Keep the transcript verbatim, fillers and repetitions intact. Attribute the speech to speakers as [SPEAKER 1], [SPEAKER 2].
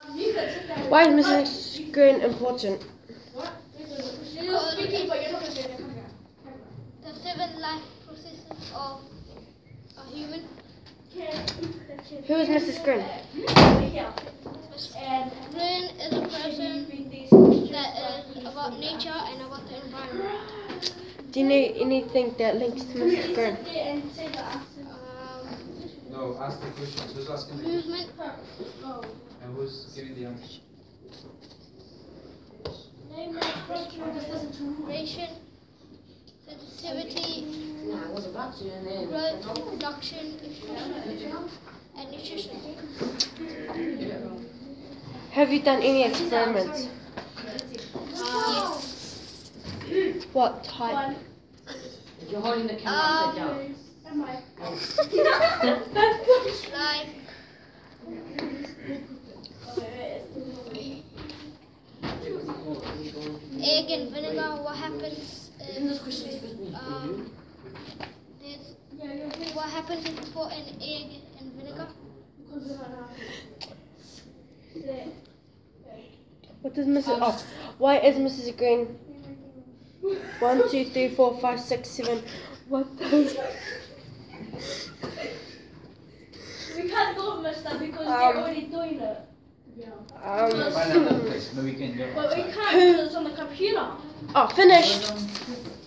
[SPEAKER 1] Why is Missus Green important?
[SPEAKER 2] The seven life processes of a human.
[SPEAKER 1] Who is Missus Green?
[SPEAKER 2] Green is a person that is about nature and about the environment.
[SPEAKER 1] Do you know anything that links to Missus Green?
[SPEAKER 2] Um,
[SPEAKER 3] No, ask the question. Who's asking the question?
[SPEAKER 2] movement,
[SPEAKER 3] And who's giving the answer?
[SPEAKER 2] respiration, sensitivity, growth, production, expression, and nutrition.
[SPEAKER 1] Have you done any experiments?
[SPEAKER 2] Yes.
[SPEAKER 1] What type?
[SPEAKER 4] You're holding the camera upside down.
[SPEAKER 2] Like egg and vinegar, what happens is, um, there's, what happens if you put an egg and vinegar?
[SPEAKER 1] What does Missus Oh, why is Missus Green? One, two, three, four, five, six, seven. What does?
[SPEAKER 5] We can't go much stuff because
[SPEAKER 1] Um,
[SPEAKER 5] they're already doing it.
[SPEAKER 1] Um,
[SPEAKER 3] Find another place. No, we can go.
[SPEAKER 5] But we can't because it's on the computer.
[SPEAKER 1] oh, finished.